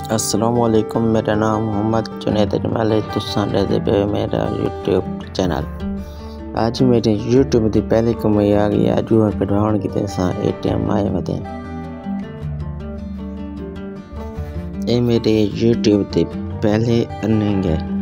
अस्सलामुअलैकुम, मेरा नाम मोहम्मद जुनैद मलिक तुसान रहते पे मेरा YouTube चैनल। आज मेरे YouTube की पहली कमाई आ गई। अज कढ़वाण की ATM आए वे। ये मेरे YouTube की पहले अर्निंग है।